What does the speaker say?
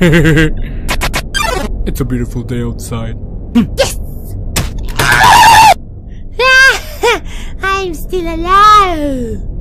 It's a beautiful day outside. Yes! I'm still alive!